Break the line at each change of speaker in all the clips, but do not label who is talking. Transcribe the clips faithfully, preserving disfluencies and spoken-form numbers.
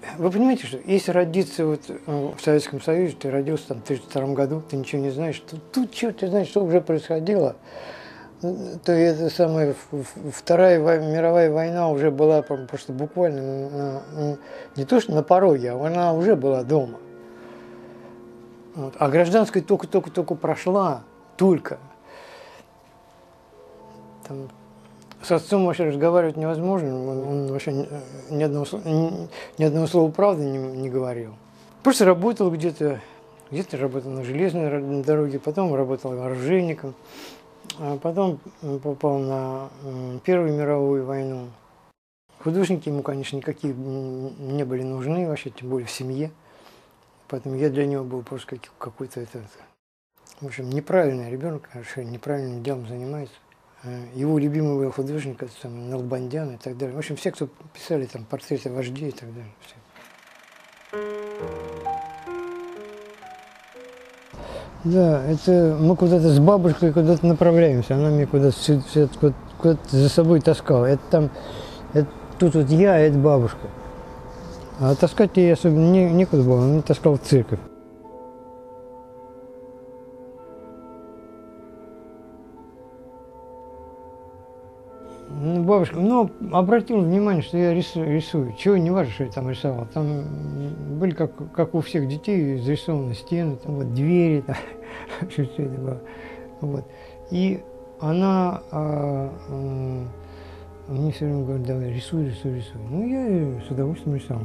вы понимаете, что если родиться вот в Советском Союзе, ты родился там в тысяча девятьсот тридцать втором году, ты ничего не знаешь, то тут что ты знаешь, что уже происходило, то это самое, Вторая мировая война уже была просто буквально на, не то что на пороге, а она уже была дома. Вот. А гражданская только-только-только прошла, только. Там, с отцом вообще разговаривать невозможно, он, он вообще ни, ни, одного, ни, ни одного слова правды не, не говорил. Просто работал где-то, где-то работал на железной дороге, потом работал оружейником, а потом попал на Первую мировую войну. Художники ему, конечно, никакие не были нужны, вообще, тем более в семье. Поэтому я для него был просто какой-то, этот, в общем, неправильный ребенок, неправильным делом занимается. Его любимый был художник, это там, Налбандян и так далее. В общем, все, кто писали там портреты вождей и так далее. Все. Да, это мы куда-то с бабушкой куда-то направляемся. Она меня куда-то куда куда за собой таскала. Это там, это, тут вот я, а это бабушка. А таскать ей особенно не, некуда было, она меня таскала в церковь. Ну, бабушка, ну, обратила внимание, что я рисую, рисую. Чего, не важно, что я там рисовал. Там были, как, как у всех детей, зарисованы стены, там вот двери, там, все это было. Вот. И она а, а, мне все время говорит, давай, рисуй, рисуй, рисуй. Ну, я с удовольствием рисовал.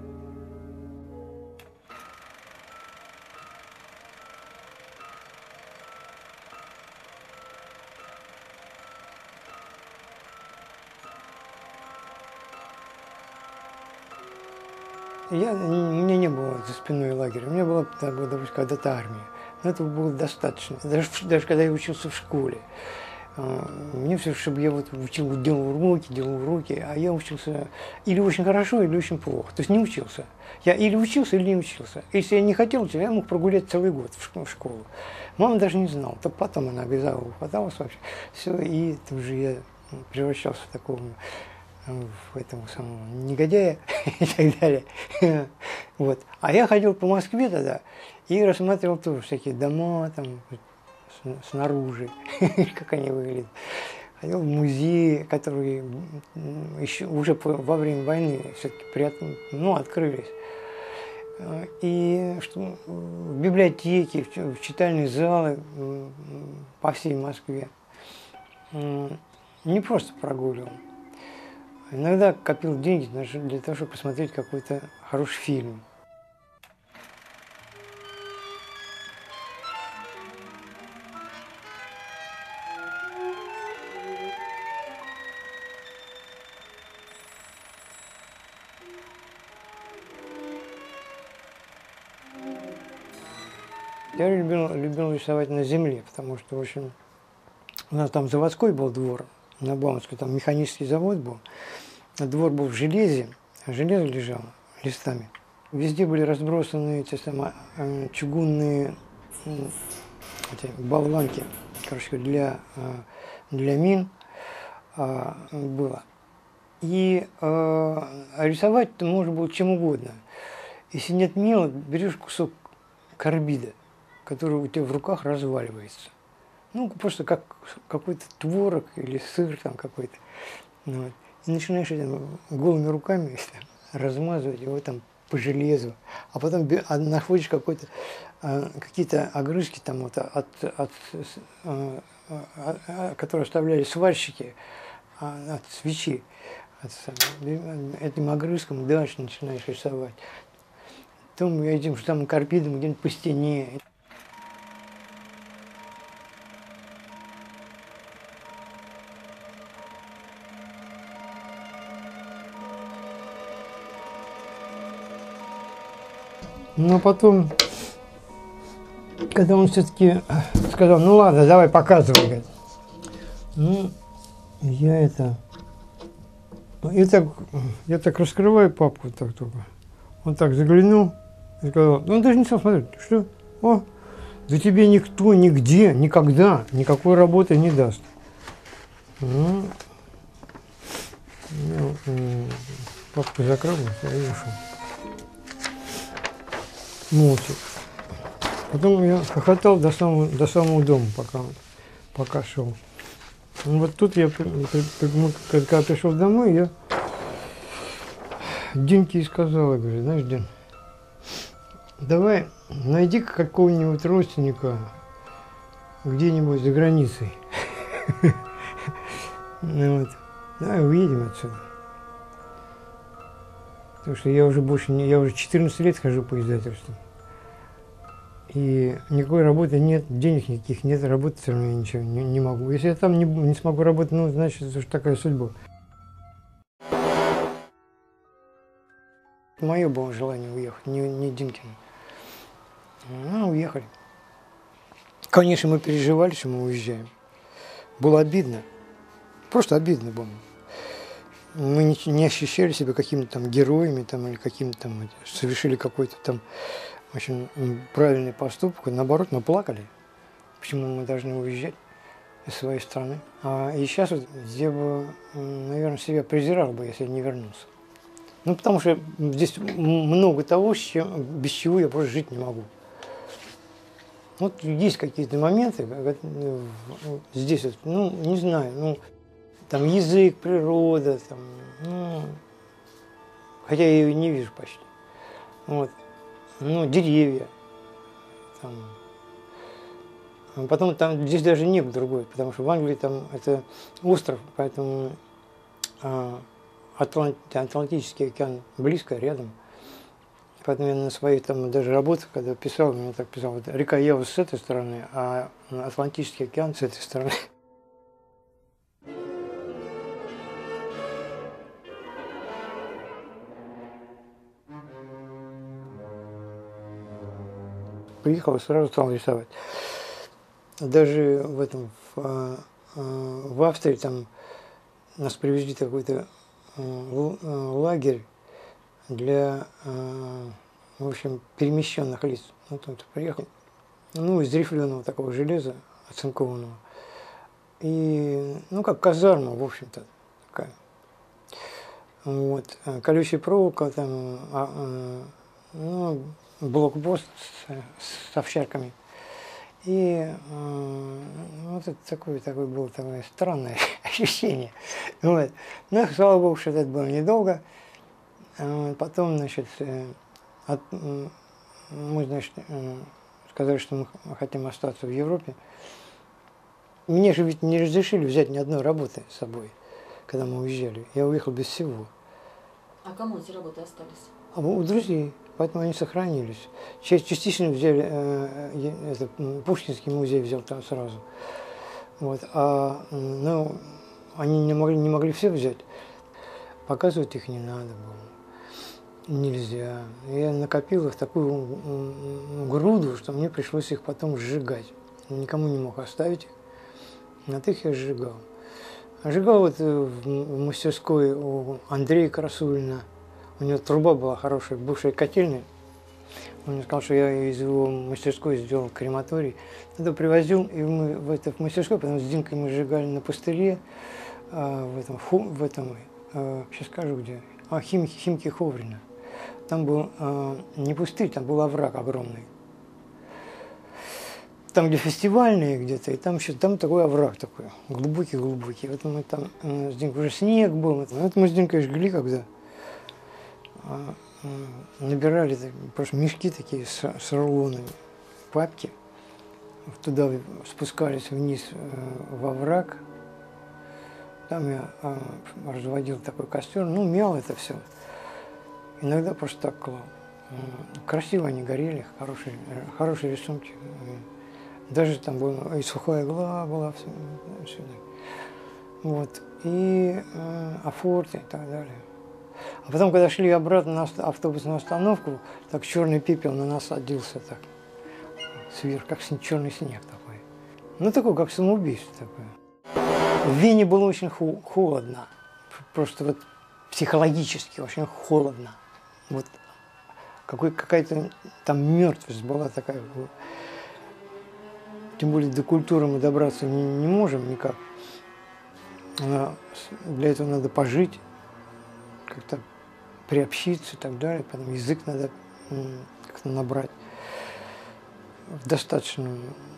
Я, у меня не было за спиной лагеря, у меня была, допустим, когда-то армия. Но этого было достаточно. Даже, даже когда я учился в школе. Мне все, чтобы я вот учил, делал уроки, делал уроки, а я учился или очень хорошо, или очень плохо. То есть не учился. Я или учился, или не учился. Если я не хотел, то я мог прогулять целый год в школу. Мама даже не знала. То потом она обязала, хваталась вообще. Все, и тут же я превращался в такого, в этого самого негодяя и так далее. Вот. А я ходил по Москве тогда и рассматривал тоже всякие дома там снаружи, как они выглядят. Ходил в музеи, которые еще уже во время войны все-таки ну, открылись. И что, в библиотеки, в читальные залы по всей Москве. Не просто прогуливал. Иногда копил деньги для того, чтобы посмотреть какой-то хороший фильм. Я любил, любил рисовать на земле, потому что, в общем, у нас там заводской был двор, на Бауманской, там механический завод был. Двор был в железе, а железо лежало листами. Везде были разбросаны эти самые чугунные эти болванки, короче, для, для мин было. И а рисовать ты можно было чем угодно. Если нет мела, берешь кусок карбида, который у тебя в руках разваливается. Ну, просто как какой-то творог или сыр там какой-то. Вот. И начинаешь этим голыми руками размазывать его там по железу. А потом находишь какой-то, какие-то огрызки там вот от, от, от, которые оставляли сварщики от свечи. От, этим огрызком дальше начинаешь рисовать. Потом этим же там карбидом где-нибудь по стене. Но потом, когда он все-таки сказал, ну ладно, давай показывай, говорит. Ну, я это... И так, я так раскрываю папку так только. Он так заглянул и сказал, ну он даже не стал смотреть, что? О, да тебе никто, нигде, никогда, никакой работы не даст. Ну, папку закрыл и ушел. молча. Потом я хохотал до самого, до самого дома, пока, пока шел. Ну, вот тут я, когда пришел домой, я Динке и сказал, я говорю, знаешь, Дин, давай найди какого-нибудь родственника где-нибудь за границей. Ну вот, давай уедем отсюда. Потому что я уже больше не, я уже четырнадцать лет хожу по издательству. И никакой работы нет, денег никаких нет, работать все равно я ничего не, не могу. Если я там не, не смогу работать, ну, значит, это уж такая судьба. Мое было желание уехать, не, не Динкина. Ну, уехали. Конечно, мы переживали, что мы уезжаем. Было обидно. Просто обидно было. Мы не, не ощущали себя какими-то там героями там, или какими-то там, совершили какой-то там очень правильный поступок. Наоборот, мы плакали. Почему мы должны уезжать из своей страны. А, и сейчас вот я бы, наверное, себя презирал бы, если я не вернулся. Ну, потому что здесь много того, с чем, без чего я просто жить не могу. Вот есть какие-то моменты, здесь, вот, ну, не знаю, ну, там язык, природа, там, ну, хотя я ее не вижу почти. Вот, ну, деревья, там. Потом там, здесь даже небо другое, потому что в Англии там это остров, поэтому а, Атлант, Атлантический океан близко, рядом. Поэтому я на своей там даже работах, когда писал, мне так писал, вот, река Ева с этой стороны, а Атлантический океан с этой стороны. Приехал и сразу стал рисовать. Даже в этом, в, в Австрии, там нас привезли в какой-то лагерь для, в общем, перемещенных лиц. Ну, там ты приехал, ну, из рифленого такого железа, оцинкованного. И, ну, как казарма, в общем-то, такая. Вот, колючая проволока, там, ну, блокпост с, с овчарками. И э, вот это такое, такое было такое странное ощущение. Вот. Но, слава богу, что это было недолго. Э, потом, значит, э, от, э, мы, значит, э, сказали, что мы хотим остаться в Европе. Мне же ведь не разрешили взять ни одной работы с собой, когда мы уезжали. Я уехал без всего.
А кому эти работы остались?
А у друзей. Поэтому они сохранились. Частично взяли, э, это, Пушкинский музей взял там сразу. Вот. А, ну, они не могли, не могли все взять. Показывать их не надо было. Нельзя. Я накопил их такую груду, что мне пришлось их потом сжигать. Никому не мог оставить их. На их я сжигал. Сжигал вот в мастерской у Андрея Красулина. У него труба была хорошая, бывшая котельная. Он мне сказал, что я из его мастерской сделал крематорий. Это привозил, и мы в, это, в мастерской, потом с Динкой мы сжигали на пустыре, а, в этом, фу, в этом а, сейчас скажу где, а, хим, Химки Ховрина. Там был а, не пустырь, там был овраг огромный. Там, где фестивальные где-то, и там еще там такой овраг такой, глубокий-глубокий. Вот мы там а, с Динкой, уже снег был, вот мы с Динкой жгли, когда набирали просто мешки такие с, с рулонами, папки, туда спускались вниз во враг, там я а, разводил такой костер, ну, мял это все, иногда просто так клал. Красиво они горели, хорошие, хорошие рисунки, даже там была и сухая игла была, все, все, вот, и э, афорты и так далее. А потом, когда шли обратно на автобусную остановку, так черный пепел на нас садился так, сверху, как черный снег такой. Ну, такой, как самоубийство такое. В Вене было очень холодно, просто вот психологически очень холодно. Вот какая-то там мертвость была такая. Тем более до культуры мы добраться не, не можем никак. Для этого надо пожить, как-то приобщиться и так далее, потом язык надо как-то набрать. в достаточном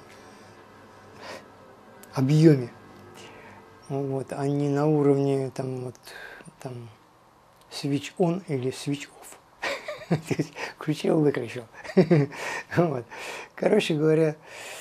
объеме, вот, а не на уровне там, вот, там, switch on или switch off. То есть включил, выключил. Вот. Короче говоря,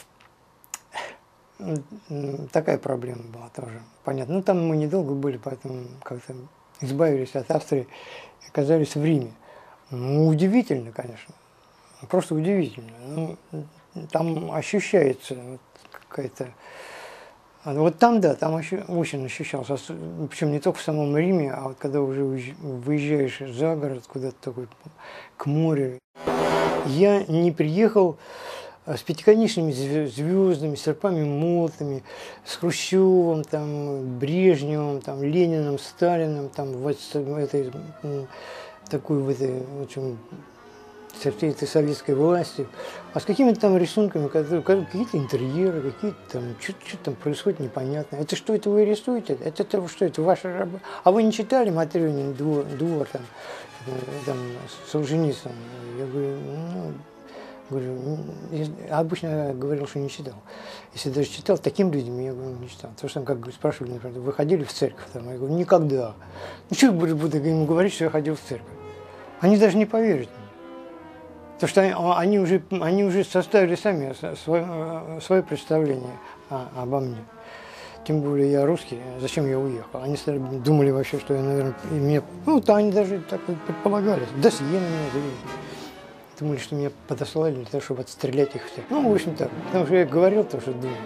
такая проблема была тоже. Понятно. Ну, там мы недолго были, поэтому как-то избавились от Австрии и оказались в Риме. Ну, удивительно, конечно. Просто удивительно. Ну, там ощущается вот какая-то... Вот там, да, там очень ощущался. Причем не только в самом Риме, а вот когда уже выезжаешь за город, куда-то такой к морю. Я не приехал с пятиконечными звездами, серпами, молотами, с Хрущевым, там, Брежневым, там, Лениным, Сталиным, там, в этой, такой, в этой, в общем, со всей этой советской властью, а с какими-то там рисунками, какие-то интерьеры, какие-то там, что-то там происходит непонятно. Это что, это вы рисуете? Это, это что, это ваша работа? А вы не читали Матрёнин двор, двор там, там, Солженицын? Я говорю, ну, говорю, я обычно говорил, что не читал. Если даже читал, таким людям я говорю, не читал. Потому что там, как спрашивали, например, вы ходили в церковь? Там, я говорю, никогда. Ну, что я буду, буду ему говорить, что я ходил в церковь? Они даже не поверят. Потому что они уже, они уже составили сами свое, свое представление о, обо мне. Тем более я русский, зачем я уехал? Они думали вообще, что я, наверное, меня, ну, то они даже так предполагали. Досье на меня завели. Думали, что меня подослали для того, чтобы отстрелять их всех. Ну, в общем так, потому что я говорил то, что думал.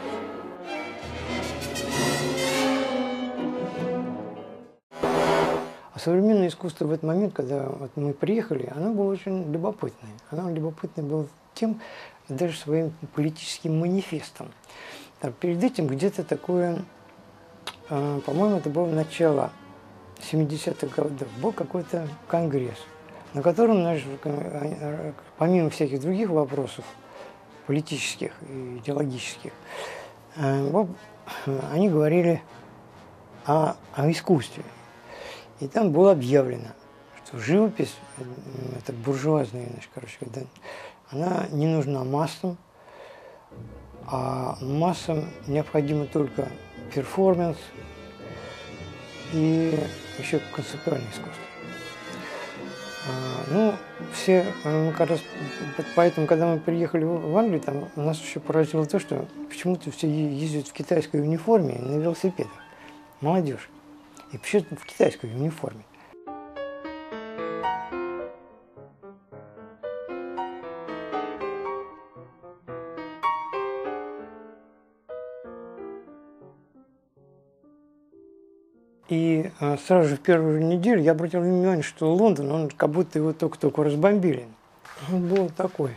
Современное искусство в этот момент, когда вот мы приехали, оно было очень любопытное. Оно любопытное было тем, даже своим политическим манифестом. Так, перед этим где-то такое, э, по-моему, это было начало семидесятых годов, был какой-то конгресс, на котором, наш, помимо всяких других вопросов, политических и идеологических, э, они говорили о, о искусстве. И там было объявлено, что живопись, это буржуазная, значит, короче, она не нужна массам, а массам необходимо только перформанс и еще концептуальное искусство. А, ну, все, мы как раз, поэтому, когда мы приехали в Англию, там нас еще поразило то, что почему-то все ездят в китайской униформе на велосипедах. Молодежь. И почему-то в китайской униформе. И а, сразу же в первую неделю я обратил внимание, что Лондон, он как будто его только-только разбомбили. Он был такой.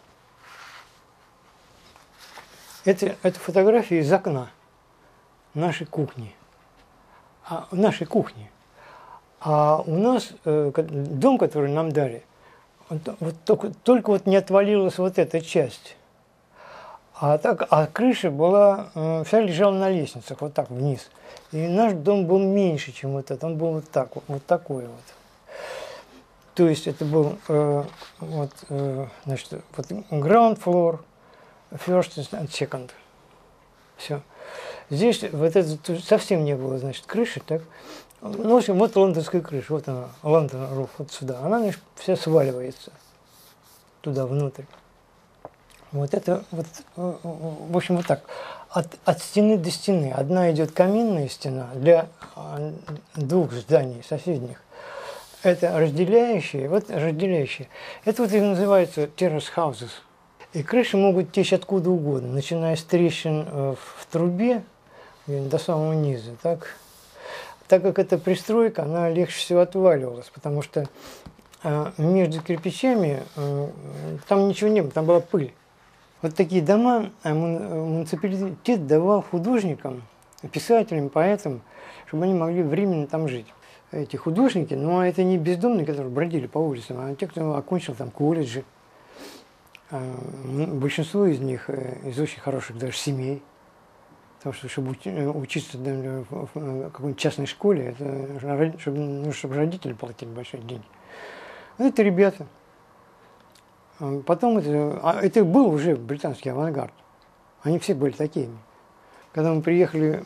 Это, это фотография из окна нашей кухни. А, нашей кухни. А у нас э, дом, который нам дали, вот, вот только, только вот не отвалилась вот эта часть. А, так, а крыша была, э, вся лежала на лестницах, вот так вниз. И наш дом был меньше, чем вот этот, он был вот, так, вот, вот такой вот. То есть это был э, вот, э, значит, вот ground floor, first and second. Все. Здесь вот это совсем не было, значит, крыши, так. Ну, в общем, вот лондонская крыша, вот она, Лондон руф, вот сюда. Она, значит, вся сваливается туда, внутрь. Вот это, вот, в общем, вот так. От, от стены до стены. Одна идет каминная стена для двух зданий соседних. Это разделяющие, вот разделяющие. Это вот и называется terrace houses. И крыши могут течь откуда угодно, начиная с трещин в трубе до самого низа, так. Так как эта пристройка, она легче всего отваливалась, потому что э, между кирпичами э, там ничего не было, там была пыль. Вот такие дома э, муниципалитет давал художникам, писателям, поэтам, чтобы они могли временно там жить. Эти художники, но это не бездомные, которые бродили по улицам, а те, кто окончил там колледжи. Э, большинство из них э, из очень хороших даже семей. Потому что, чтобы учиться в какой-нибудь частной школе, это, чтобы, ну, чтобы родители платили большие деньги. Это ребята. Потом это, а это был уже британский авангард. Они все были такими. Когда мы приехали,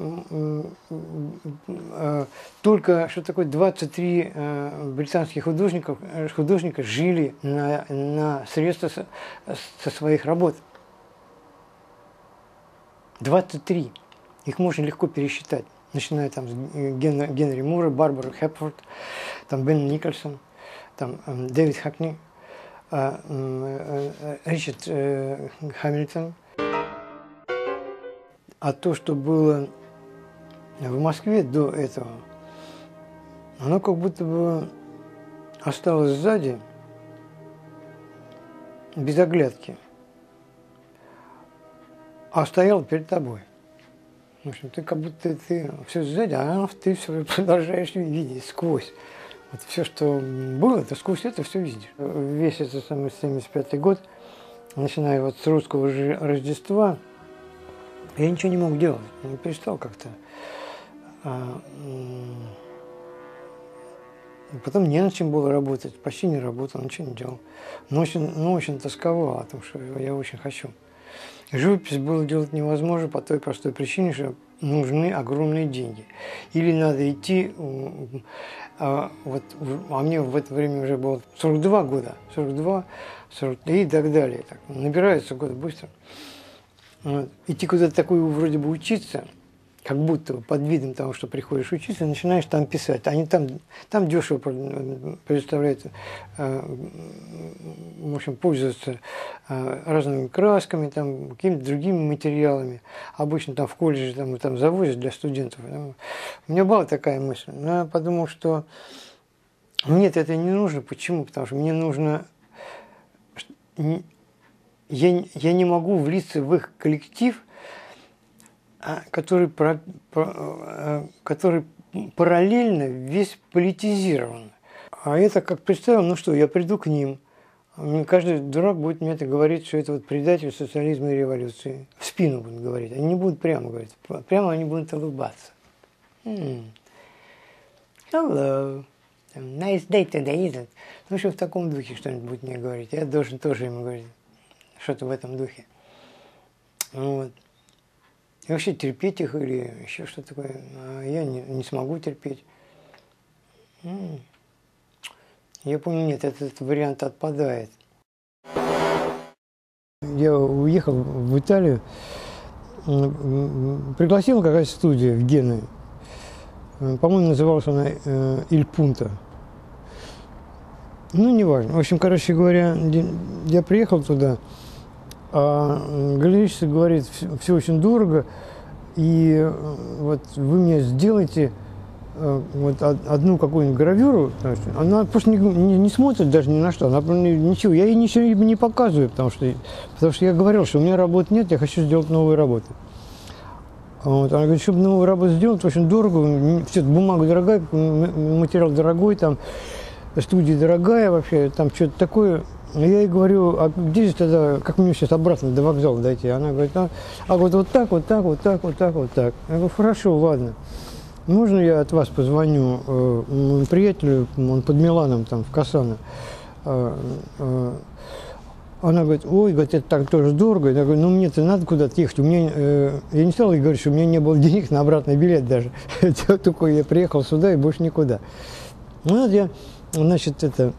только что такое двадцать три британских художников, художника жили на, на средства со, со своих работ. двадцать три. Их можно легко пересчитать. Начиная там с Ген, Генри Мура, Барбары Хепфорд, там Бен Никольсон, там Дэвид Хакни, Ричард Хамильтон. А то, что было в Москве до этого, оно как будто бы осталось сзади, без оглядки, а стояло перед тобой. В общем, ты как будто ты все сзади, а ты все продолжаешь видеть сквозь. Вот все, что было, ты сквозь это все видишь. Весь этот самый семьдесят пятый год, начиная вот с русского Рождества, я ничего не мог делать, я перестал как-то. А, потом не над чем было работать, почти не работал, ничего не делал. Но очень, но очень тосковал о том, что я очень хочу. Живопись было делать невозможно по той простой причине, что нужны огромные деньги. Или надо идти, а, вот, а мне в это время уже было сорок два года, сорок два, сорок три и так далее. Так, набирается год быстро. Вот. Идти куда-то такую вроде бы учиться, как будто под видом того, что приходишь учиться, начинаешь там писать. Они там, там дешево предоставляют, в общем, пользоваться разными красками, там, какими-то другими материалами. Обычно там в колледже там, там завозят для студентов. У меня была такая мысль. Но я подумал, что мне это не нужно. Почему? Потому что мне нужно... Я, я не могу влиться в их коллектив, который, про, про, который параллельно весь политизирован. А это как представил, ну что, я приду к ним, каждый дурак будет мне это говорить, что это вот предатель социализма и революции. В спину будут говорить, они не будут прямо говорить, прямо они будут улыбаться. Hmm. Hello, nice day today, isn't it? Ну что в таком духе что-нибудь будет мне говорить, я должен тоже ему говорить. Что-то в этом духе. Вот. И вообще терпеть их или еще что-то такое, я не, не смогу терпеть. Я помню, нет, этот, этот вариант отпадает. Я уехал в Италию, пригласила какая-то студия в Генуе. По-моему, называлась она «Иль Пунто». Ну, неважно. В общем, короче говоря, я приехал туда, а галерейщица говорит, все очень дорого, и вот вы мне сделаете вот одну какую-нибудь гравюру, она просто не, не, не смотрит даже ни на что, она ничего, я ей ничего не показываю, потому что, потому что я говорил, что у меня работы нет, я хочу сделать новые работы. Вот, она говорит, чтобы новую работу сделать, очень дорого, все, бумага дорогая, материал дорогой, там, студия дорогая вообще, там что-то такое. Я ей говорю, а где же тогда, как мне сейчас обратно до вокзала дойти? Она говорит, а, а вот, вот так, вот так, вот так, вот так, вот так. Я говорю, хорошо, ладно. Можно я от вас позвоню э, моему приятелю, он под Миланом, там, в Кассано. Э, э, она говорит, ой, говорит, это так тоже дорого. Я говорю, ну мне-то надо куда-то ехать. У меня, э, я не стал ей говорить, что у меня не было денег на обратный билет даже. Только я приехал сюда и больше никуда. Ну вот я, значит, это...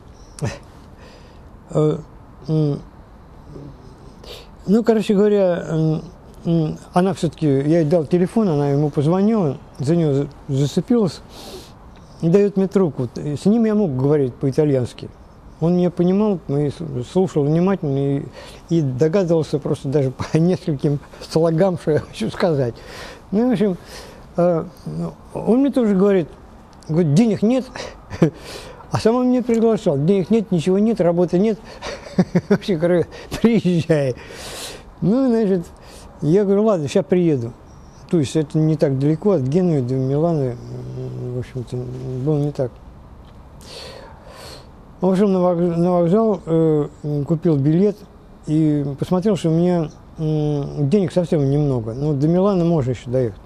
Ну, короче говоря, она все-таки, я ей дал телефон, она ему позвонила, за нее зацепилась и дает мне трубку. С ним я мог говорить по-итальянски. Он меня понимал, слушал внимательно и, и догадывался просто даже по нескольким слогам, что я хочу сказать. Ну, в общем, он мне тоже говорит, говорит, денег нет. А сам он меня приглашал. Денег нет, ничего нет, работы нет. Вообще, говорю, приезжай. Ну, значит, я говорю, ладно, сейчас приеду. То есть это не так далеко, от Генуи до Милана, в общем-то, было не так. В общем, на вокзал, на вокзал э, купил билет и посмотрел, что у меня э, денег совсем немного. Но до Милана можно еще доехать.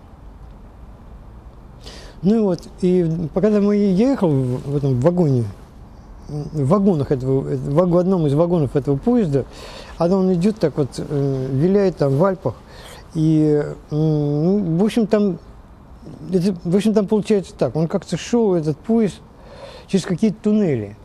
Ну и вот, и когда мы ехал в, в этом вагоне, в вагонах этого, в одном из вагонов этого поезда, а он идет так вот, виляет там в Альпах, и, ну, в общем, там, это, в общем, там получается так, он как-то шел, этот поезд, через какие-то туннели,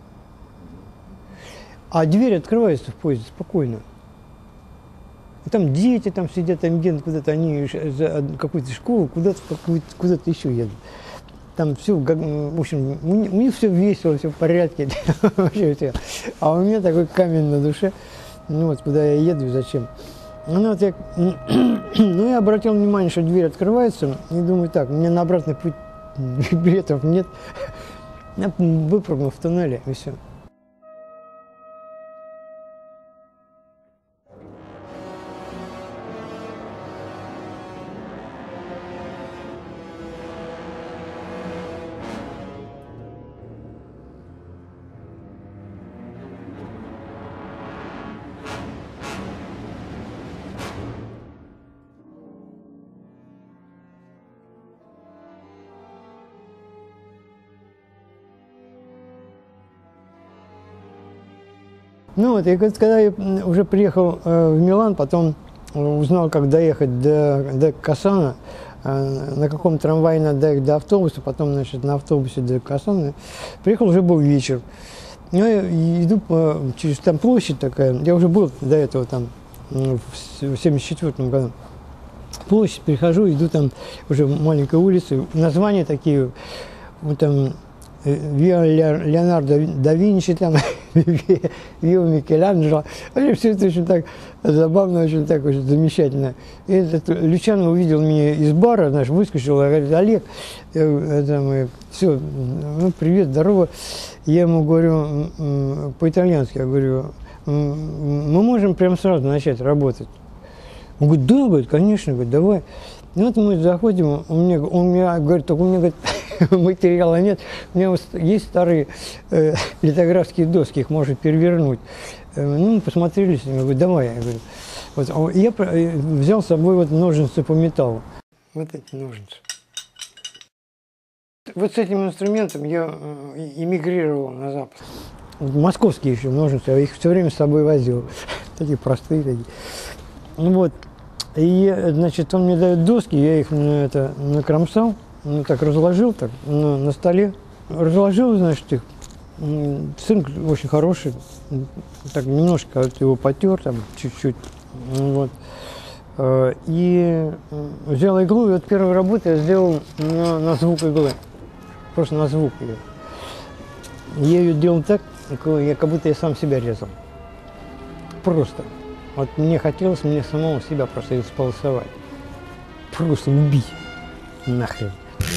а дверь открывается в поезде спокойно. И там дети там сидят, там едут куда-то, они за какую-то школу, куда-то куда-то еще едут. Там все, в общем, у них все весело, все в порядке. А у меня такой камень на душе. Ну вот, куда я еду и зачем. Ну, вот я, ну, я обратил внимание, что дверь открывается, и думаю, так, у меня на обратный путь билетов нет. Я выпрыгнул в туннеле, и все. Ну вот, и когда я уже приехал э, в Милан, потом узнал, как доехать до, до Кассана, э, на каком трамвае надо доехать до автобуса, потом, значит, на автобусе до Кассана. Приехал, уже был вечер. Я иду по, через там площадь такая, я уже был до этого там в семьдесят четвёртом году. Площадь, перехожу, иду там уже маленькой улицы, названия такие, вот там, Виа Леонардо да Винчи, там, Виа Микеланджело. Все это очень так забавно, очень так очень замечательно. И этот Лючано увидел меня из бара, знаешь, выскочил, говорит: Олег, это мы, все, ну, привет, здорово. Я ему говорю по-итальянски, я говорю, мы можем прямо сразу начать работать. Он говорит: да, говорит, конечно, говорит, давай. Ну вот мы заходим, у меня, он мне говорит, только у меня, говорит, материала нет, у меня вот есть старые э, литографские доски, их можно перевернуть. Э, ну, мы посмотрели с ними, говорю, давай. Я говорю, вот, я взял с собой вот ножницы по металлу. Вот эти ножницы. Вот с этим инструментом я эмигрировал на Запад. Московские еще ножницы, я их все время с собой возил. Такие простые такие. Вот. И, значит, он мне дает доски, я их это, накромсал, ну, так разложил так, на, на столе. Разложил, значит, их. Цинк очень хороший, так немножко вот его потер, там, чуть-чуть. Вот. И взял иглу, и вот первую работу я сделал на, на звук иглы. Просто на звук ее. Я ее делал так, я, как будто я сам себя резал. Просто. Вот мне хотелось мне самому себя просто исполосовать. Просто убить. Нахрен.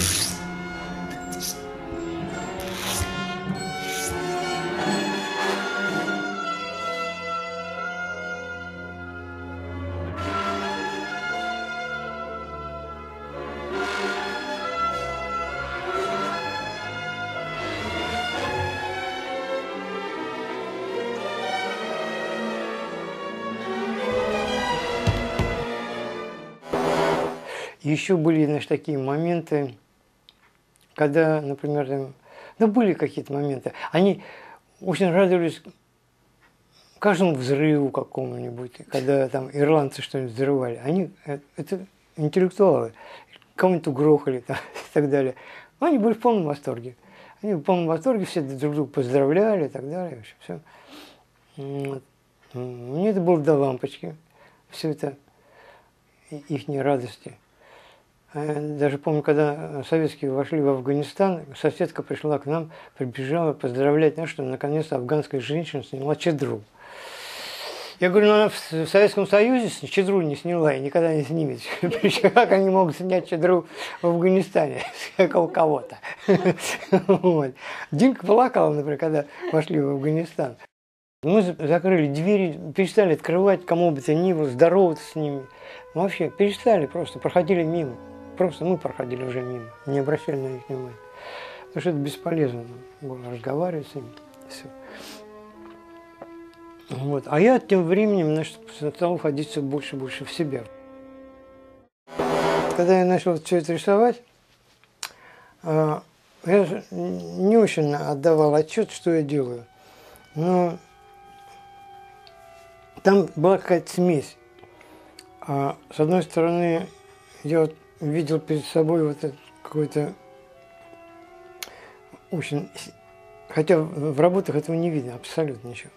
Еще были, значит, такие моменты, когда, например, там, ну, были какие-то моменты, они очень радовались каждому взрыву какому-нибудь, когда там ирландцы что-нибудь взрывали. Они, это интеллектуалы, кого-нибудь угрохали там, и так далее. Но они были в полном восторге. Они в полном восторге, все друг друга поздравляли и так далее. Все. Вот. Мне это было до лампочки, все это, ихние радости. Даже помню, когда советские вошли в Афганистан, соседка пришла к нам, прибежала поздравлять нас, что наконец-то афганская женщина сняла чадру. Я говорю, ну она в Советском Союзе чадру не сняла и никогда не снимет. Причем как они могут снять чадру в Афганистане у кого-то? Вот. Динка плакала, например, когда вошли в Афганистан. Мы закрыли двери, перестали открывать кому бы то ни было, здороваться с ними. Вообще перестали, просто проходили мимо. Просто мы проходили уже мимо, не обращали на них внимания. Потому что это бесполезно было разговаривать с ними. Все. Вот. А я тем временем, значит, стал уходить все больше и больше в себя. Когда я начал все это рисовать, я же не очень отдавал отчет, что я делаю. Но там была какая-то смесь. А с одной стороны, я вот видел перед собой вот этот какой-то очень... Хотя в работах этого не видно абсолютно ничего.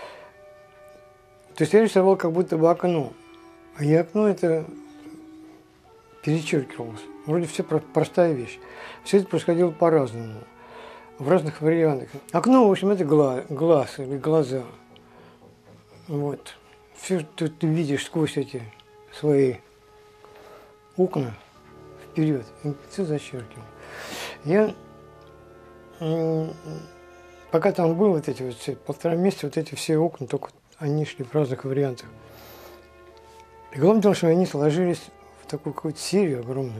То есть я рисовал как будто бы окно. И окно это перечеркивалось. Вроде все простая вещь. Все это происходило по-разному. В разных вариантах. Окно, в общем, это глаз, глаз или глаза. Вот. Все, что ты видишь сквозь эти свои окна вперед. Все зачеркивал. Я пока там был вот эти вот все, полтора месяца, вот эти все окна, только они шли в разных вариантах. И главное то, что они сложились в такую какую-то серию огромную.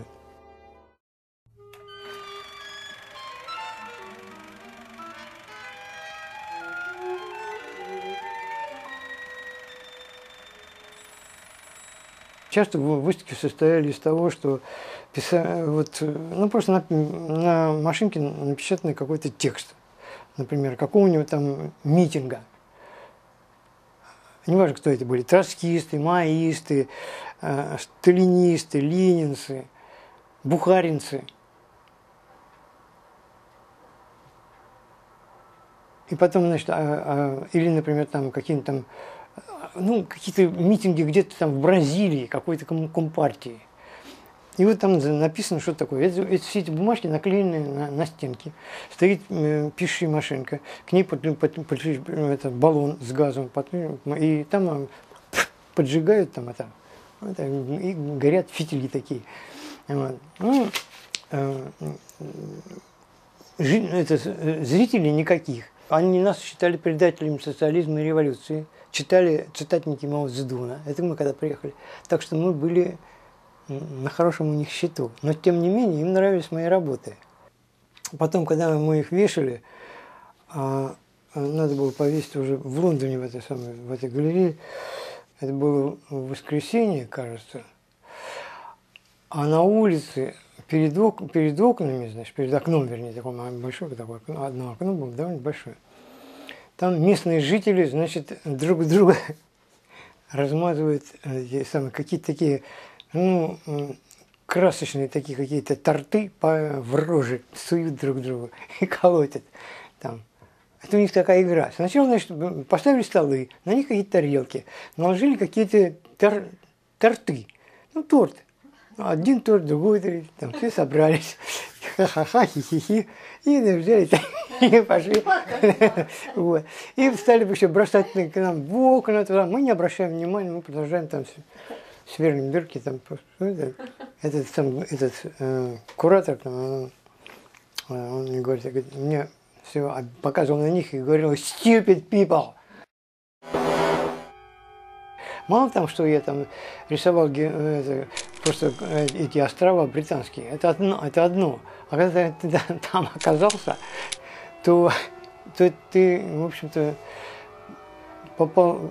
Часто выставки состояли из того, что писали, вот, ну, просто на, на машинке напечатанный какой-то текст. Например, какого-нибудь там митинга. Неважно, кто это были, троцкисты, маоисты, э, сталинисты, ленинцы, бухаринцы. И потом, значит, а, а, или, например, там какие-то там, ну, какие-то митинги где-то там в Бразилии, какой-то компартии. И вот там написано, что такое. Это, это, все эти бумажки наклеены на, на стенки. Стоит э, пишущая машинка, к ней под, под, под, этот баллон с газом, под, и там поджигают там это, это, и горят фитили такие. Вот. Ну, э, жи, это, зрителей никаких. Они нас считали предателями социализма и революции. Читали цитатники Мао Цзэдуна. Это мы когда приехали. Так что мы были на хорошем у них счету. Но тем не менее им нравились мои работы. Потом, когда мы их вешали, а, надо было повесить уже в Лондоне, в этой самой, в этой галерее. Это было в воскресенье, кажется. А на улице, перед, ок, перед окнами, значит, перед окном, вернее, такое большое, такое окно, одно окно было довольно большое. Там местные жители, значит, друг друга размазывают какие-то такие, ну, красочные такие какие-то торты по, в рожи, суют друг другу и колотят там. Это у них такая игра. Сначала, значит, поставили столы, на них какие-то тарелки, наложили какие-то тор, торты, ну, торт. Один торт, другой, там все собрались, ха-ха-ха, хи-хи-хи, и взяли и пошли. Вот. И стали еще бросать к нам в окна, туда. Мы не обращаем внимания, мы продолжаем там сверлим дырки. Там, этот сам, этот э, куратор, там, он, он мне говорит, говорит, мне все показывал на них и говорил: stupid people. Мало того, что я там рисовал это, просто эти острова британские, это одно, это одно. А когда ты там оказался, то, то ты, в общем-то, попал в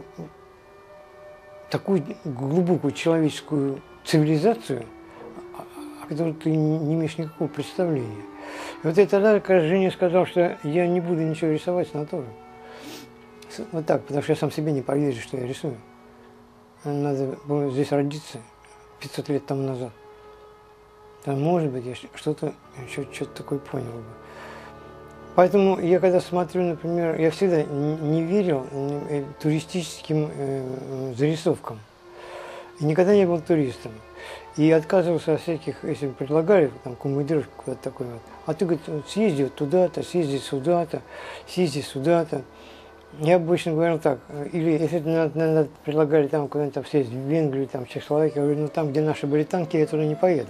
такую глубокую человеческую цивилизацию, о которой ты не имеешь никакого представления. И вот я тогда, когда Женя сказал, что я не буду ничего рисовать с натуры. Вот так, потому что я сам себе не поверю, что я рисую. Надо было здесь родиться пятьсот лет тому назад. Там, может быть, я что-то еще что-то такое понял бы. Поэтому я когда смотрю, например, я всегда не верил туристическим э, зарисовкам. И никогда не был туристом. И отказывался от всяких, если предлагали, там, командировку куда-то такой вот. А ты, говорит, съезди вот туда-то, съезди сюда-то, съезди сюда-то. Я обычно говорил так, или если надо, предлагали там куда-нибудь там съездить в Венгрию, там, в Чехословакию, я говорю, ну там, где наши были танки, я туда не поеду.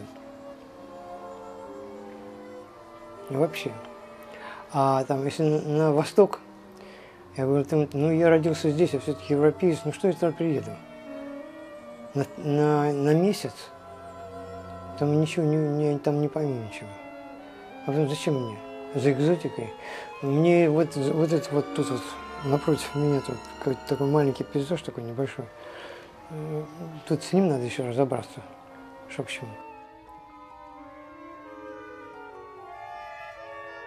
И вообще. А там, если на, на восток, я говорю, ну я родился здесь, я все-таки европеец, ну что я туда приеду? На, на, на месяц? Там ничего, не, не, там не пойму ничего. А потом зачем мне? За экзотикой? Мне вот, вот это вот тут вот, напротив меня тут какой-то такой маленький пейзаж, такой небольшой. Тут с ним надо еще разобраться. Что к чему.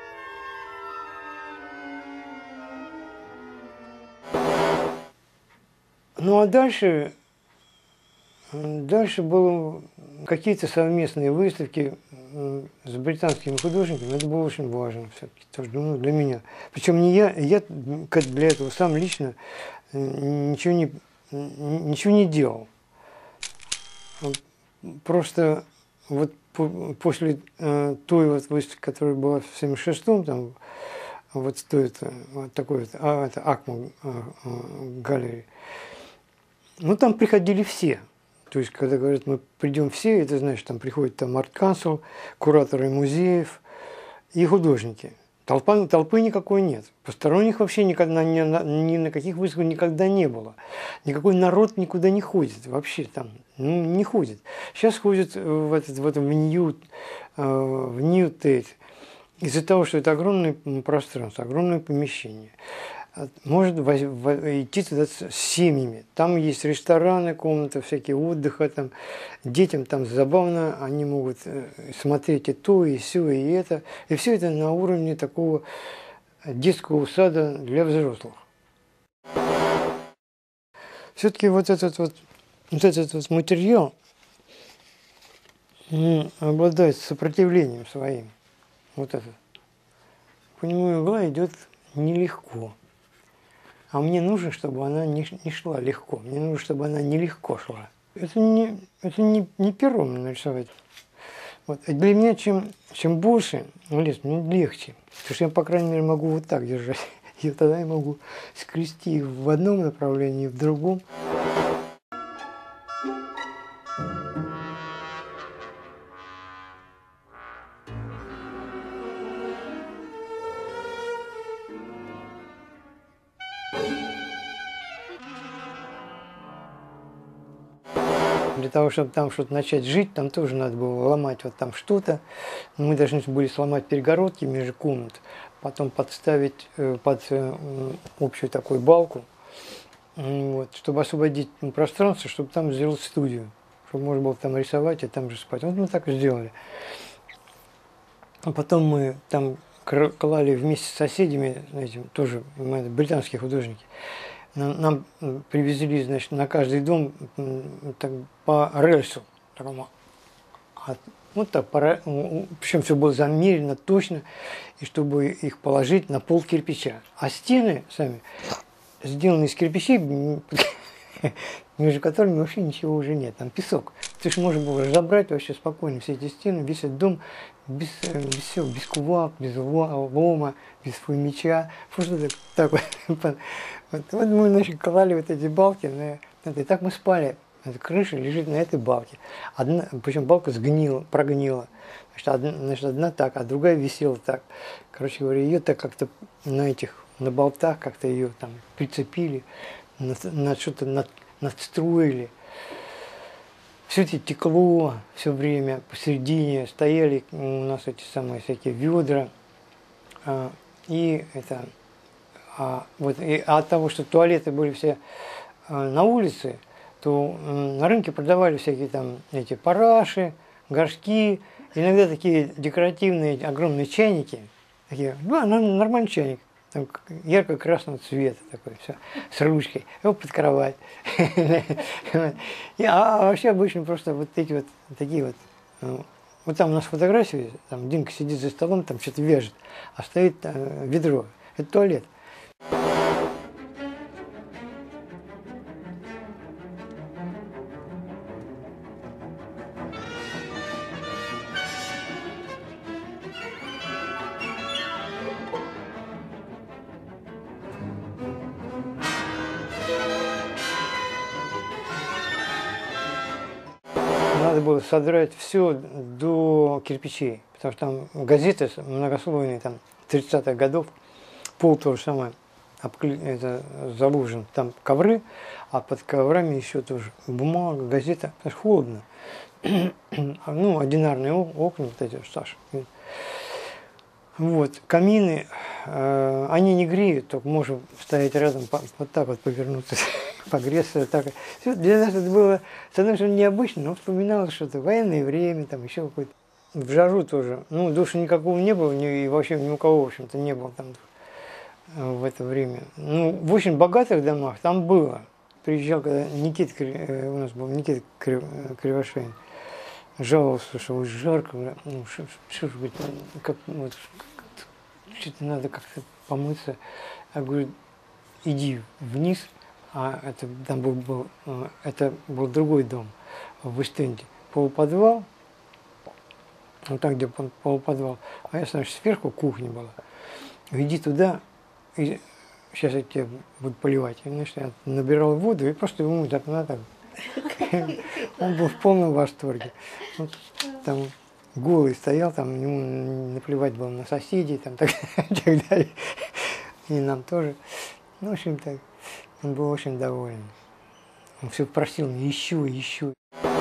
Ну а дальше, дальше были какие-то совместные выставки с британскими художниками. Это было очень важно все-таки тоже, ну, для меня. Причем не я, я для этого сам лично ничего не, ничего не делал. Просто вот после э, той вот выставки, которая была в семьдесят шестом, там вот стоит вот такой вот, а, это Акма а, а, галерея. Ну, там приходили все. То есть, когда говорят, мы придем все, это значит, там приходит там арт-кансел, кураторы музеев и художники. Толпа, толпы никакой нет. Посторонних вообще никогда, ни, ни на каких выставках никогда не было. Никакой народ никуда не ходит. Вообще там, ну, не ходит. Сейчас ходят в этот, в этом в Нью, в Нью Тейт. Из-за того, что это огромное пространство, огромное помещение. Может идти туда с семьями. Там есть рестораны, комнаты, всякие отдыха. Там. Детям там забавно, они могут смотреть и то, и сё, и это. И все это на уровне такого детского сада для взрослых. Все-таки вот этот вот, вот этот вот материал обладает сопротивлением своим. Вот этот. По нему игла идет нелегко. А мне нужно, чтобы она не, не шла легко. Мне нужно, чтобы она нелегко шла. Это не, это не, не пером нарисовать. Вот. Для меня чем, чем больше, ну, лес, мне легче. Потому что я, по крайней мере, могу вот так держать. И тогда я могу скрести в одном направлении, в другом. Для того, чтобы там что-то начать жить, там тоже надо было ломать вот там что-то. Мы должны были сломать перегородки между комнат, потом подставить под общую такую балку, вот, чтобы освободить пространство, чтобы там сделать студию, чтобы можно было там рисовать и там же спать. Вот мы так и сделали. А потом мы там клали вместе с соседями, знаете, тоже британские художники, нам привезли, значит, на каждый дом так, по рельсу. Такому, вот так, по, причем все было замерено точно, и чтобы их положить на пол кирпича. А стены сами сделаны из кирпичей, между которыми вообще ничего уже нет, там песок. То есть можно было разобрать вообще спокойно все эти стены, весь этот дом без, без всего, без кувалд, без лома, без меча. Просто так, так вот. Вот, вот мы, значит, клали вот эти балки, на, и так мы спали. Эта крыша лежит на этой балке. Одна, причем балка сгнила, прогнила. Значит одна, значит, одна так, а другая висела так. Короче говоря, ее так как-то на этих, на болтах как-то ее там прицепили, на, на что-то над, надстроили. Все это текло все время, посередине стояли у нас эти самые всякие ведра. А, и это... А, вот, и от того, что туалеты были все а, на улице, то м, на рынке продавали всякие там эти параши, горшки, иногда такие декоративные огромные чайники, такие, ну, нормальный чайник, там, ярко-красного цвета такой, все, с ручкой, его под кровать. А вообще обычно просто вот эти вот такие вот, вот там у нас фотографии, там Димка сидит за столом, там что-то вяжет, а стоит ведро, это туалет. Надо было содрать все до кирпичей, потому что там газеты многослойные, там, тридцатых годов, пол то же самое, это заложен, там ковры, а под коврами еще тоже бумага, газета, потому что холодно. Ну, одинарные окна, вот эти, Саша. Вот, камины, э, они не греют, только можем стоять рядом, вот так вот повернуться, погреться. Так. Все, для нас это было, с одной стороны, необычно, но вспоминалось что-то, военное время, там еще какое-то. В жару тоже, ну, душа никакого не было, и вообще ни у кого, в общем-то, не было там в это время. Ну, в очень богатых домах там было, приезжал, когда Никита, у нас был Никита Кривошеин, жаловался, что уж жарко, ну, что ж быть, как, вот, что-то надо как-то помыться. Я говорю, иди вниз, а это, там был, был, это был другой дом в Эстенде, полуподвал, вот там, где полуподвал, а я, значит, сверху кухня была. Иди туда, и сейчас я тебя буду поливать. И, значит, я набирал воду и просто ему из окна так. Он был в полном восторге. Вот, там голый стоял, там ему наплевать было на соседей, там так, так далее. И нам тоже. Ну, в общем, так, он был очень доволен. Он все просил, ищу, ищу.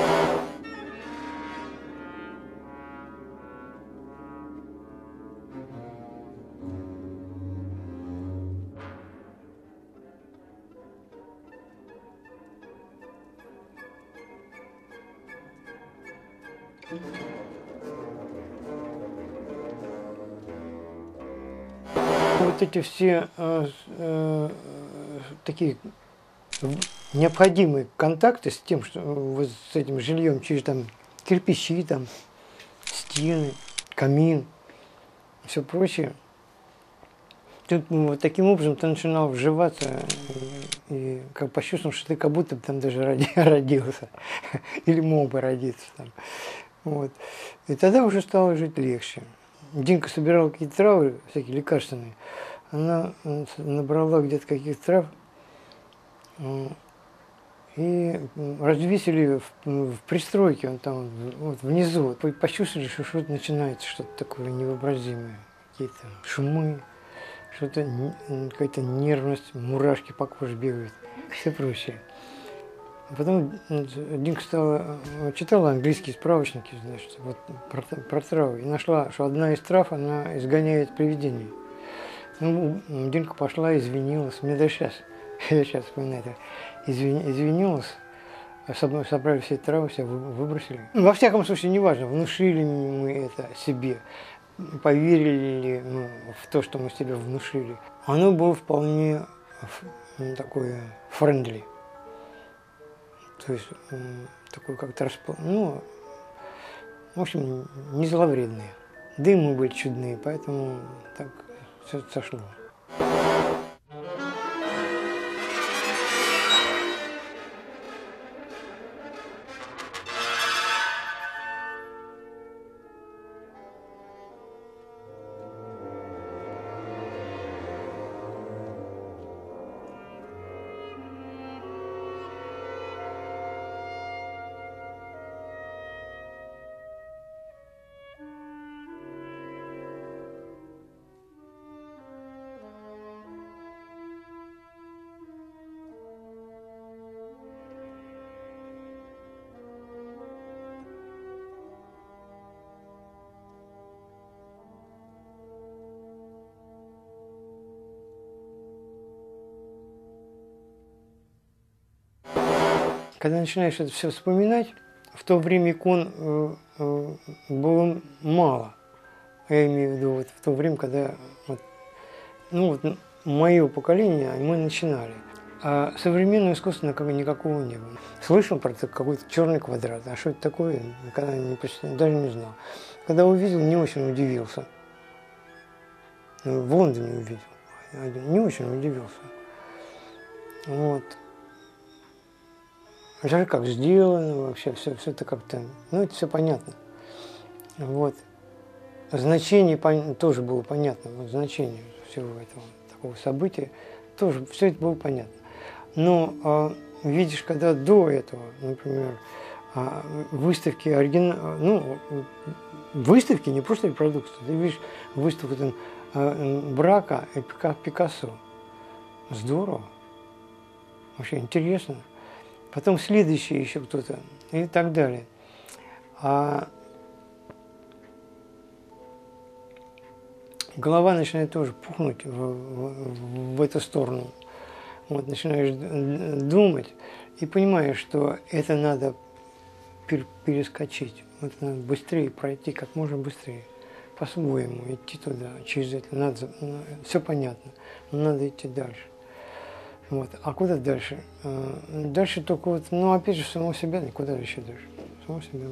Вот эти все э, э, такие необходимые контакты с тем, что вот с этим жильем, через там кирпичи, там стены, камин, все прочее. Тут ну, вот таким образом ты начинал вживаться и, и как почувствовал, что ты как будто бы там даже роди, родился или мог бы родиться там. Вот. И тогда уже стало жить легче. Динка собирала какие-то травы, всякие лекарственные. Она набрала где-то каких-то трав и развесили в, в пристройке, он там вот внизу. Почувствовали, что что-то начинается, что-то такое невообразимое. Какие-то шумы, что-то, какая-то нервность, мурашки по коже бегают, все прочее. Потом Динка стала, читала английские справочники, значит, вот, про, про травы, и нашла, что одна из трав, она изгоняет привидений. Ну, Динка пошла, извинилась, мне даже сейчас, я сейчас вспоминаю это, извини, извинилась, собрали все травы, все выбросили. Во всяком случае, неважно, внушили мы это себе, поверили ли мы в то, что мы себе внушили. Оно было вполне такое френдли. То есть такой как-то распол... ну, в общем, не зловредные. Да и мы были чудные, поэтому так все сошло. Когда начинаешь это все вспоминать, в то время икон э, э, было мало. Я имею в виду вот в то время, когда вот, ну, вот, мое поколение, мы начинали. А современного искусства никакого не было. Слышал про какой-то черный квадрат, а что это такое, никогда не, даже не знал. Когда увидел, не очень удивился. В Лондоне увидел, не очень удивился. Вот. Даже как сделано вообще, все, все это как-то, ну это все понятно. Вот. Значение тоже было понятно, вот значение всего этого такого события, тоже все это было понятно. Но а, видишь, когда до этого, например, а, выставки оригинал, ну, выставки, не просто репродукции, ты видишь выставку там, а, Брака и Пикассо. Здорово. Вообще интересно. Потом следующий еще кто-то и так далее. А голова начинает тоже пухнуть в, в, в эту сторону. Вот, начинаешь думать и понимаешь, что это надо перескочить. Это надо быстрее пройти, как можно быстрее. По-своему идти туда, через это. Надо, все понятно, но надо идти дальше. Вот. А куда дальше? Дальше только вот, ну, опять же, самого себя, никуда еще дальше. Самого себя.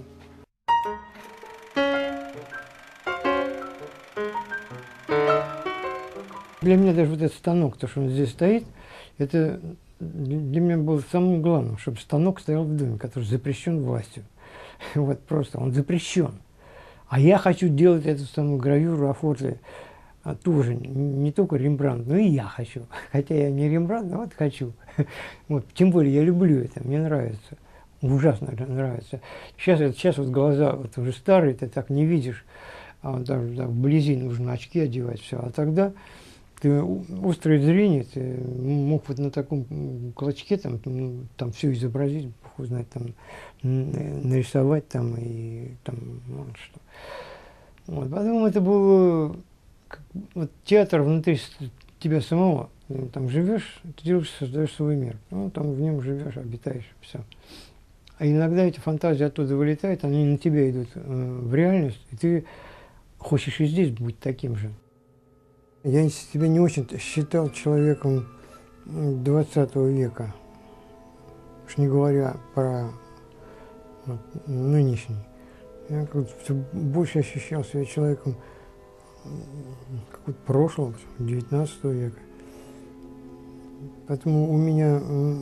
Для меня даже вот этот станок, то, что он здесь стоит, это для меня было самым главным, чтобы станок стоял в доме, который запрещен властью. Вот просто, он запрещен. А я хочу делать эту самую гравюру, афорты, а тоже не только Рембрандт, но и я хочу. Хотя я не Рембрандт, но вот хочу. Вот. Тем более я люблю это, мне нравится. Ужасно нравится. Сейчас, сейчас вот глаза вот уже старые, ты так не видишь. А даже да, вблизи нужно очки одевать, все. А тогда ты острое зрение, ты мог вот на таком клочке там, ну, там все изобразить, хуй знает, там нарисовать там и там ну, что. Вот. Потом это был как, вот, театр внутри тебя самого. Ты там живешь, ты делаешь, создаешь свой мир. Ну, там в нем живешь, обитаешь, все. А иногда эти фантазии оттуда вылетают, они на тебя идут э, в реальность, и ты хочешь и здесь быть таким же. Я себя не очень считал человеком двадцатого века, уж не говоря про вот, нынешний. Я как-то все больше ощущал себя человеком какого-то прошлого, девятнадцатого века. Поэтому у меня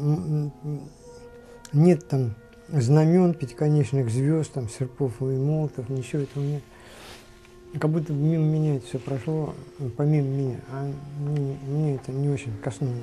нет там знамен, пятиконечных звезд, там, серпов и молотов, ничего этого нет. Как будто мимо меня это все прошло, помимо меня, а мне, мне это не очень коснулось.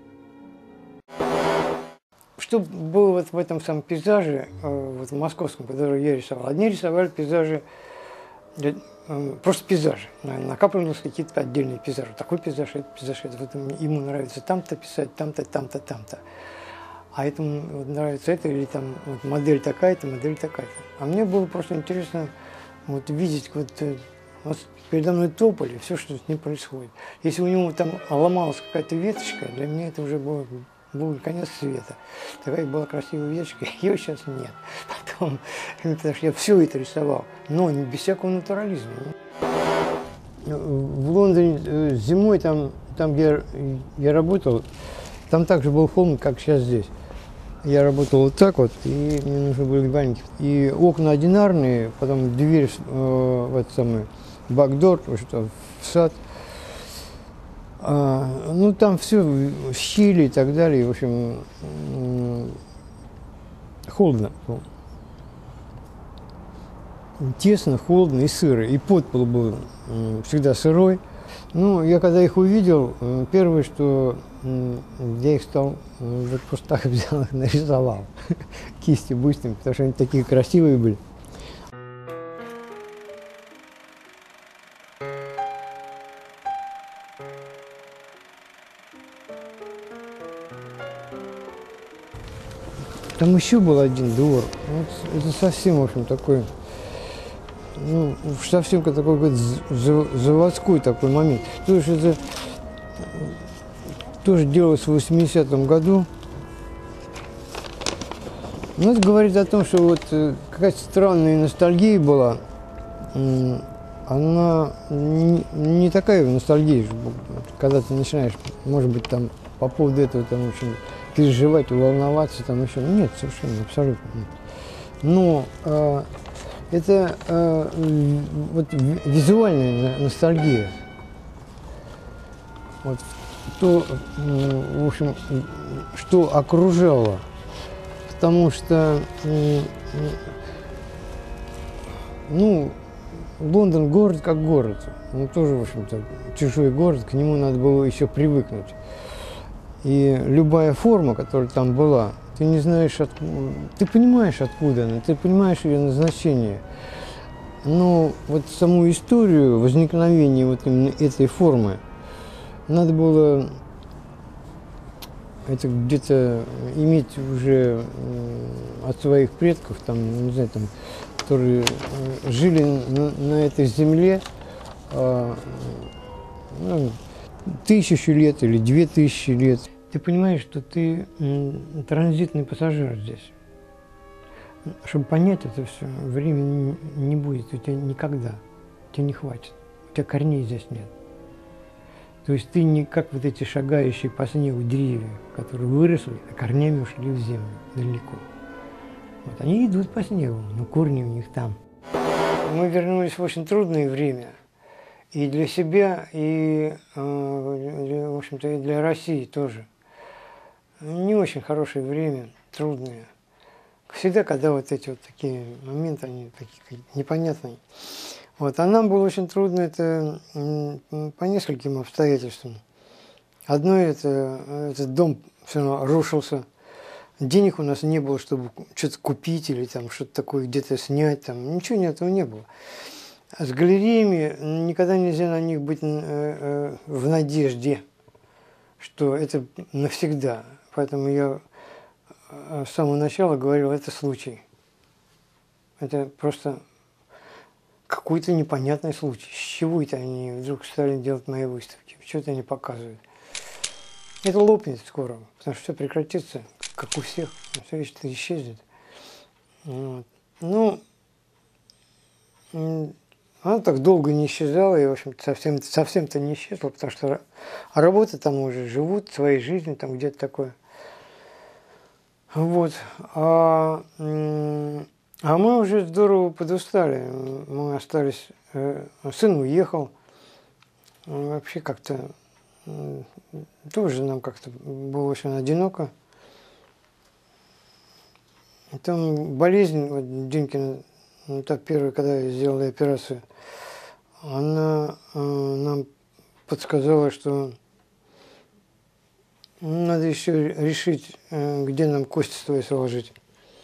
Что было вот в этом самом пейзаже, вот в московском, который я рисовал? Одни рисовали пейзажи, просто пейзажи, накапливались какие-то отдельные пейзажи. Такой пейзаж, этот пейзаж, это вот ему нравится там-то писать, там-то, там-то, там-то. А этому вот нравится это, или там вот модель такая-то, модель такая-то. А мне было просто интересно вот видеть, вот, вот передо мной тополь, все, что с ним происходит. Если у него там ломалась какая-то веточка, для меня это уже было, был конец света. Такая была красивая веточка, ее сейчас нет. Потом, потому что я все это рисовал, но не без всякого натурализма. В Лондоне зимой, там, там где я работал, там также был холм, как сейчас здесь. Я работал вот так вот, и мне нужны были валенки. И окна одинарные, потом дверь э, в этот самый бакдор, в сад. А, ну, там все щели и так далее. В общем, э, холодно. Тесно, холодно и сыро. И подпол был э, всегда сырой. Ну, я когда их увидел, э, первое, что э, я их стал, э, вот просто так взял их, нарисовал кисти быстрыми, потому что они такие красивые были. Там еще был один двор. Вот это совсем, в общем, такой, ну, совсем такой заводской такой момент. То есть это тоже делалось в восьмидесятом году. Ну, это говорит о том, что вот какая-то странная ностальгия была. Она не, не такая ностальгия, когда ты начинаешь, может быть, там по поводу этого, там, в общем, переживать, волноваться, там еще. Нет, совершенно, абсолютно нет. Но э, это э, вот визуальная ностальгия. Вот то, в общем, что окружало. Потому что, ну, Лондон город как город. Он тоже, в общем-то, чужой город, к нему надо было еще привыкнуть. И любая форма, которая там была, ты не знаешь, откуда, ты понимаешь, откуда она, ты понимаешь ее назначение. Но вот саму историю возникновения вот именно этой формы надо было это где-то иметь уже от своих предков, там, не знаю, там, которые жили на, на этой земле э, ну, тысячу лет или две тысячи лет. Ты понимаешь, что ты м, транзитный пассажир здесь. Чтобы понять это все, времени не будет у тебя никогда. Тебе не хватит. У тебя корней здесь нет. То есть ты не как вот эти шагающие по снегу деревья, которые выросли, а корнями ушли в землю далеко. Вот они идут по снегу, но корни у них там. Мы вернулись в очень трудное время. И для себя, и, э, в общем-то, и для России тоже. Не очень хорошее время, трудное. Всегда, когда вот эти вот такие моменты, они такие непонятные. Вот. А нам было очень трудно это по нескольким обстоятельствам. Одно, это этот дом все равно рушился. Денег у нас не было, чтобы что-то купить или там что-то такое где-то снять. Там. Ничего этого не было. А с галереями никогда нельзя на них быть в надежде, что это навсегда. Поэтому я с самого начала говорил, это случай. Это просто какой-то непонятный случай. С чего это они вдруг стали делать мои выставки? Что-то они показывают. Это лопнет скоро, потому что все прекратится, как у всех. Все это исчезнет. Вот. Ну, она так долго не исчезала, и, в общем-то, совсем, совсем-то не исчезла, потому что работы там уже живут, своей жизнью, там где-то такое. Вот. А, а мы уже здорово подустали. Мы остались... Сын уехал. Вообще как-то... Тоже нам как-то было очень одиноко. И там болезнь, вот Динкина, ну, так первая, когда я сделал операцию, она э, нам подсказала, что надо еще решить, э, где нам кости свои сложить.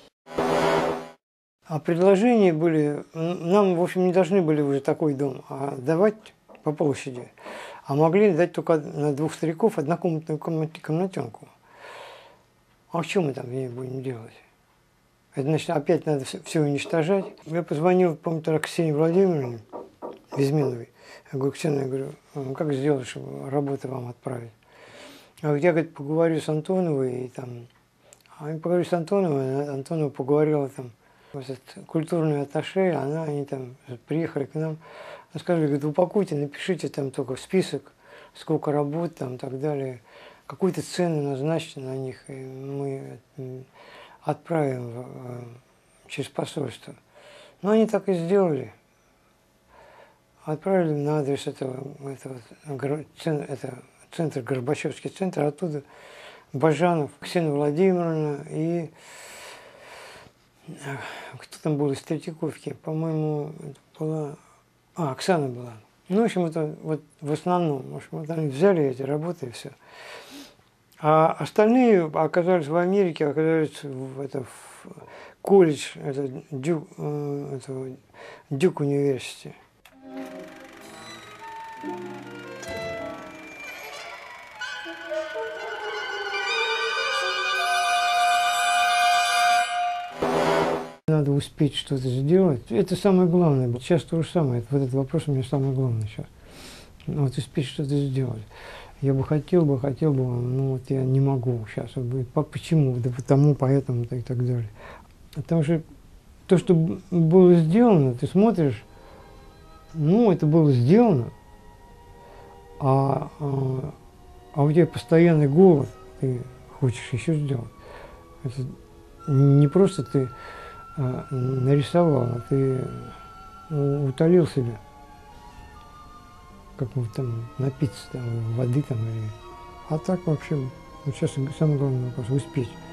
А предложения были, нам, в общем, не должны были уже такой дом, а давать по площади. А могли дать только на двух стариков однокомнатную комнатенку. А что мы там будем делать? Это значит, опять надо все уничтожать. Я позвонил, помню, Ксении Владимировне Безменовой. Я говорю, Ксения, я говорю, как сделать, чтобы работу вам отправить? А я, говорит, поговорю с Антоновой. И там... А я поговорю с Антоновой, Антонова поговорила там, вот этот культурный атташе, она, они там приехали к нам. Она сказала, говорит, упакуйте, напишите там только список, сколько работ там и так далее. Какую-то цену назначьте на них, и мы отправим в, через посольство. Но они так и сделали. Отправили на адрес этого, этого, это, центр, Горбачевский центр, оттуда Бажанов, Ксения Владимировна и кто там был из Третьяковки, по-моему, была... А, Оксана была. Ну, в общем, это вот в основном, в общем, вот они взяли эти работы и все. А остальные оказались в Америке, оказались в, это, в колледж, это Дюк, это Дюк университет. Надо успеть что-то сделать. Это самое главное. Сейчас то же самое. Вот этот вопрос у меня самое главное сейчас. Вот успеть что-то сделать. Я бы хотел бы, хотел бы, но вот я не могу сейчас. Почему? Да потому, поэтому, и так далее. Потому что то, что было сделано, ты смотришь, ну, это было сделано, а, а, а у тебя постоянный голод, ты хочешь еще сделать. Это не просто ты а, нарисовал, а ты утолил себя. Как вот там напиться, там, воды там или... А так вообще, вот сейчас самый главный вопрос — успеть.